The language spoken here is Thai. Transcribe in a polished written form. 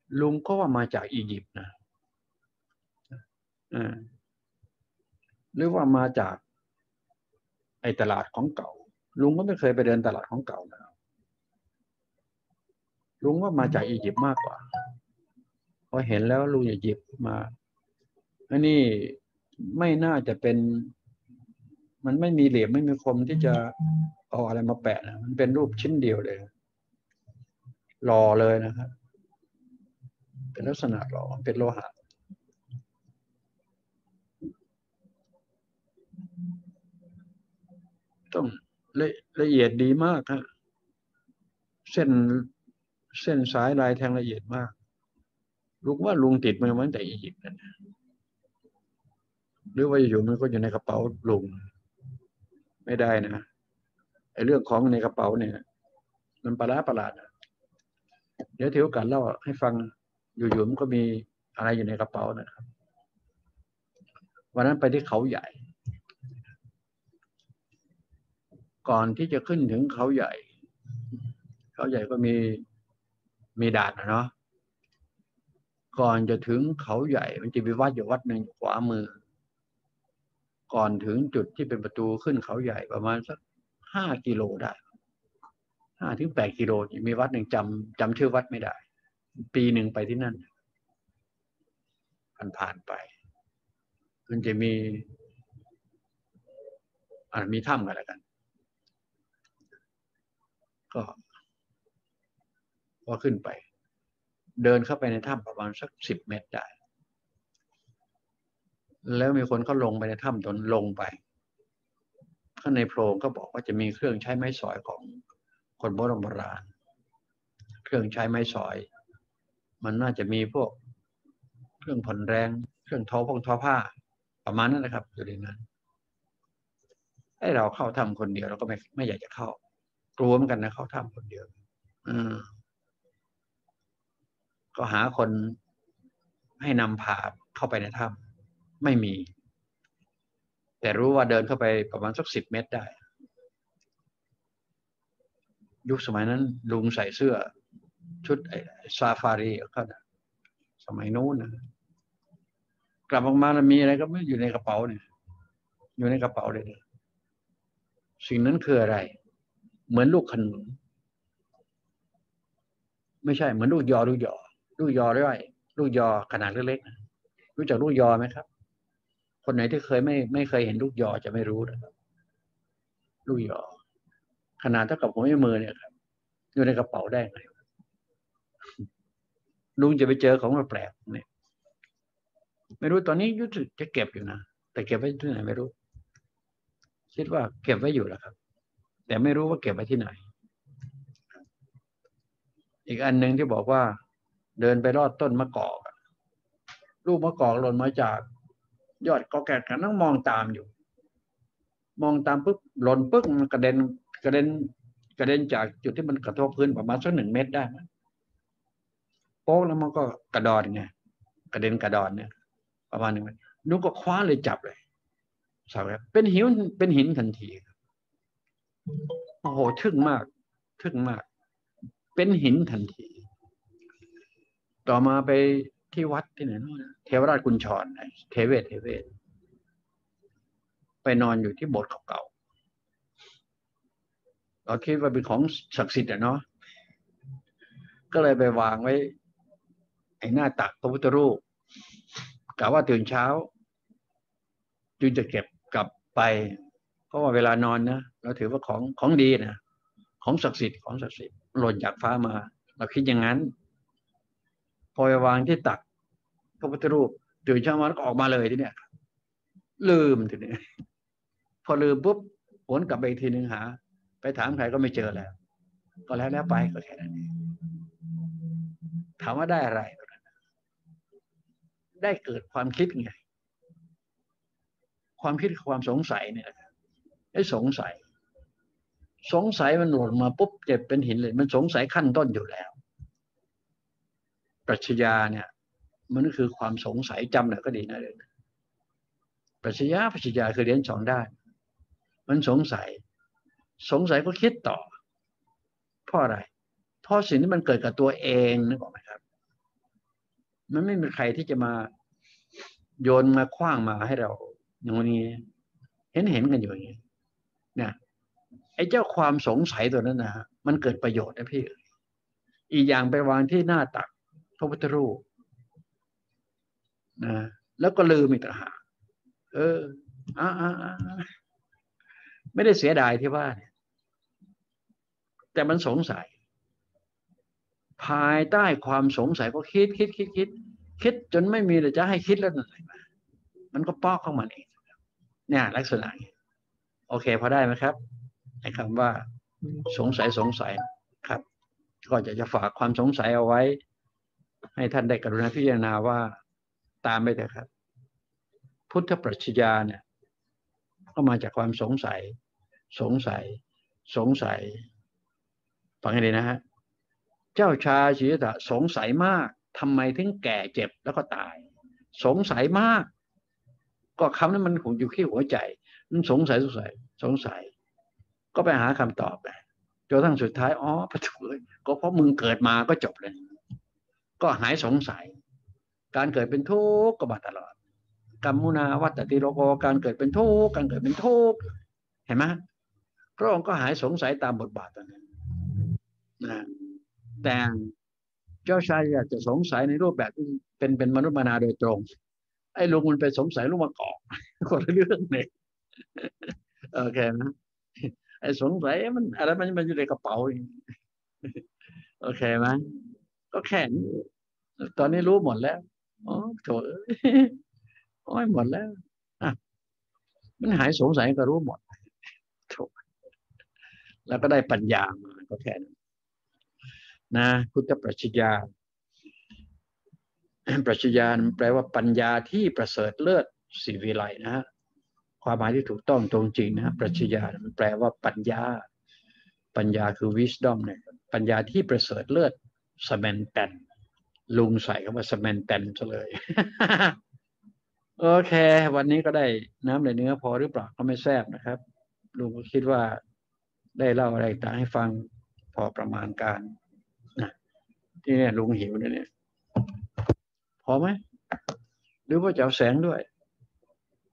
ลุงก็ว่ามาจากอียิปต์นะหรือว่ามาจากไอ้ตลาดของเก่าลุงก็ไม่เคยไปเดินตลาดของเก่านะลุงว่ามาจากอียิปต์มากกว่าพอเห็นแล้วลุงอย่าหยิบมาอันนี้ไม่น่าจะเป็นมันไม่มีเหลี่ยมไม่มีคมที่จะเอาอะไรมาแปะนะมันเป็นรูปชิ้นเดียวเลยหล่อเลยนะครับเป็นลักษณะหล่อเป็นโลหะต้องละเอียดดีมากฮะเส้นสายลายแทงละเอียดมากลุงว่าลุงติดมันมาตั้งแต่อียิปต์นะหรือว่าอยู่มันก็อยู่ในกระเป๋าลุงไม่ได้นะไอ้เรื่องของในกระเป๋าเนี่ยมันประหลาดนะเดี๋ยวถือโอกาสเล่าให้ฟังอยู่ๆมันก็มีอะไรอยู่ในกระเป๋านะครับวันนั้นไปที่เขาใหญ่ก่อนที่จะขึ้นถึงเขาใหญ่ก็มีด่านนะเนาะก่อนจะถึงเขาใหญ่มันจะมีวัดอยู่วัดหนึ่งขวามือก่อนถึงจุดที่เป็นประตูขึ้นเขาใหญ่ประมาณสัก5 กิโลได้5 ถึง 8 กิโลมีวัดหนึ่งจำชื่อวัดไม่ได้ปีหนึ่งไปที่นั่นผ่านไปมันจะมีถ้ำกันแล้วกันก็ขึ้นไปเดินเข้าไปในถ้ำประมาณสัก10 เมตรได้แล้วมีคนเขาลงไปในถ้ำตนลงไปข้างในโพรงก็บอกว่าจะมีเครื่องใช้ไม้สอยของคนโบราณเครื่องใช้ไม้สอยมันน่าจะมีพวกเครื่องผ่อนแรงเครื่องทอผ้าประมาณนั้นนะครับอยู่ในนั้นให้เราเข้าถ้ำคนเดียวเราก็ไม่อยากจะเข้ากลัวเหมือนกันนะเข้าถ้ำคนเดียวก็หาคนให้นำพาเข้าไปในถ้ำไม่มีแต่รู้ว่าเดินเข้าไปประมาณสัก10 เมตรได้ยุคสมัยนั้นลุงใส่เสื้อชุดซาฟารีเขาสมัยนู้นนะกลับออกมาแล้วมีอะไรก็ไม่อยู่ในกระเป๋าเนี่ยอยู่ในกระเป๋าเลยเนี่ยสิ่งนั้นคืออะไรเหมือนลูกขนุนไม่ใช่เหมือนลูกยอด้วยลูกยอขนาดเล็กๆนะรู้จักลูกยอไหมครับคนไหนที่ไม่เคยเห็นลูกยอจะไม่รู้นะครับลูกยอขนาดเท่ากับหัวแม่มือเนี่ยครับอยู่ในกระเป๋าได้ไงลุงจะไปเจอของแปลกๆเนี่ยไม่รู้ตอนนี้ยุติจะเก็บอยู่นะแต่เก็บไว้ที่ไหนไม่รู้คิดว่าเก็บไว้อยู่แล้วครับแต่ไม่รู้ว่าเก็บไว้ที่ไหนอีกอันหนึ่งที่บอกว่าเดินไปรอดต้นมะกอกลูกมะกอกหล่นมาจากยอดกอแกะกันนั่งมองตามอยู่มองตามปุ๊บหล่นปึ๊กมันกระเด็นจากจุดที่มันกระทบพื้นประมาณสัก1 เมตรได้โป๊กแล้วมันก็กระดอนไงกระเด็นกระดอนเนี่ยประมาณ1 เมตรนุ๊กก็คว้าเลยจับเลยสับเลยเป็นหินทันทีโอ้โหทึ่งมากเป็นหินทันทีต่อมาไปที่วัดที่ไหนนู่นเทวราชกุญชรเทเวศไปนอนอยู่ที่โบสถ์เก่าๆเราคิดว่าเป็นของศักดิ์สิทธิ์เนาะก็เลยไปวางไว้ไอ้หน้าตักพระพุทธรูปกะว่าตื่นเช้าจึงจะเก็บกลับไปเพราะว่าเวลานอนนะเราถือว่าของดีนะของศักดิ์สิทธิ์หล่นจากฟ้ามาเราคิดอย่างนั้นพอไปวางที่ตักพระพุทธรูปตื่นเช้ามาแล้วก็ออกมาเลยทีเนี้ยลืมทีนี้พอลืมปุ๊บหวนกลับไปอีกทีหนึ่งหาไปถามใครก็ไม่เจอแล้วก็แล้วไปก็แค่นั้นเองถามว่าได้อะไรได้เกิดความคิดไงความคิดความสงสัยเนี่ยไอ้สงสัยมันหล่นมาปุ๊บเจ็บเป็นหินเลยมันสงสัยขั้นต้นอยู่แล้วปรัชญาเนี่ยมันก็คือความสงสัยจำหน่อยก็ดีนะเลยปรัชญาคือเรียน2 ด้านมันสงสัยก็คิดต่อเพราะอะไรเพราะสิ่งที่มันเกิดกับตัวเองนึกออกไหมครับมันไม่มีใครที่จะมาโยนมาขว้างมาให้เราอย่างนี้เห็นกันอยู่อย่างนี้เนี่ยไอ้เจ้าความสงสัยตัวนั้นนะฮะมันเกิดประโยชน์นะพี่อีกอย่างไปวางที่หน้าตักพระพุทธรูปนะแล้วก็ลืมอีกต่างหากเออไม่ได้เสียดายที่ว่าเนี่ยแต่มันสงสัยภายใต้ความสงสัยก็คิดจนไม่มีเลยจะให้คิดแล้วอะไรมามันก็ปอกเข้ามาเองเนี่ยลักษณะนี้โอเคพอได้ไหมครับไอ้คำว่าสงสัยครับก็จะฝากความสงสัยเอาไว้ให้ท่านได้กรุณาพิจารณาว่าตามไปเถอะครับพุทธปรัชญาเนี่ยก็มาจากความสงสัยสงสัยฟังให้ดีนะฮะเจ้าชายสิทธัตถะสงสัยมากทำไมถึงแก่เจ็บแล้วก็ตายสงสัยมากก็คำนั้นมันคงอยู่ที่หัวใจมันสงสัยก็ไปหาคำตอบไปจนทั้งสุดท้ายอ๋อพระถูกก็เพราะมึงเกิดมาก็จบเลยก็หายสงสัยการเกิดเป็นทุกข์ก็มาตลอดกัมมุนาวัตติโลโกการเกิดเป็นทุกข์การเกิดเป็นทุกข์เห็นไหมพระองค์ก็หายสงสัยตามบทบาทตอนนั้นนะแต่เจ้าชายอยากจะสงสัยในรูปแบบที่เป็นมนุษย์มนาโดยตรงไอ้ลุงมันไปสงสัยลูกมะกอกคนละเรื่องเลยโอเคนะไอ้สงสัยมันอะไรมันอยู่ในกระเป๋าโอเคไหมก็แค่นี้ตอนนี้รู้หมดแล้วอ๋อโถโอ้ยหมดแล้วอ่ะมันหายสงสัยก็รู้หมดโถแล้วก็ได้ปัญญามาก็แค่นั้นนะพุทธปรัชญาปรัชญาแปลว่าปัญญาที่ประเสริฐเลิศศิวิไลนะฮะความหมายที่ถูกต้องตรงจริงนะปรัชญามันแปลว่าปัญญาคือ wisdom เนี่ยปัญญาที่ประเสริฐเลิศสแมนแตนลุงใส่คำว่าสแมนแตนซะเลยโอเควันนี้ก็ได้น้ำในเนื้อพอหรือเปล่าก็ไม่แซ่บนะครับลุงก็คิดว่าได้เล่าอะไรต่างให้ฟังพอประมาณการนะที่เนี่ยลุงหิวเนี่ยพอไหมหรือว่าจะเอาแสงด้วย